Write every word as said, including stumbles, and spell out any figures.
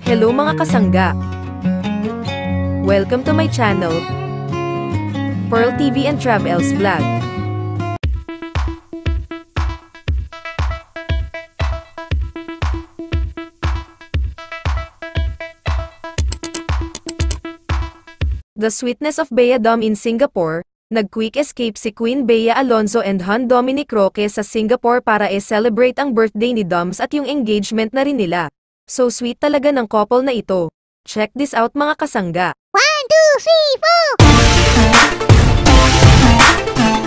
Hello mga kasangga! Welcome to my channel, Pearl T V and Travels Vlog. The sweetness of BeaDom in Singapore. Nag-quick escape si Queen BEA ALONZO and Hon Dominic ROQUE'S sa Singapore para e-celebrate ang birthday ni Doms at yung engagement na rin nila. So sweet talaga ng couple na ito. Check this out mga kasangga. one, two, three, four!